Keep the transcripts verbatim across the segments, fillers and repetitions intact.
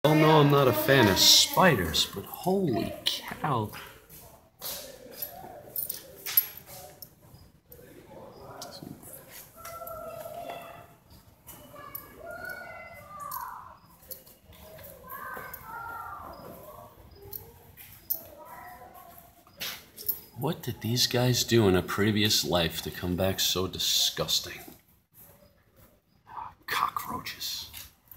Oh no, I'm not a fan of spiders, but holy cow. What did these guys do in a previous life to come back so disgusting? Cockroaches.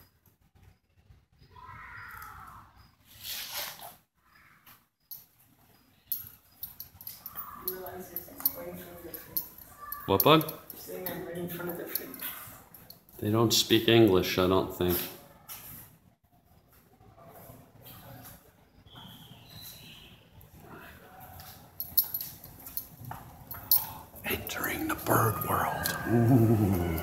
What, bud? They don't speak English, I don't think. Entering the bird world. Ooh.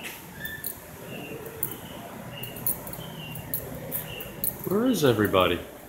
Where is everybody?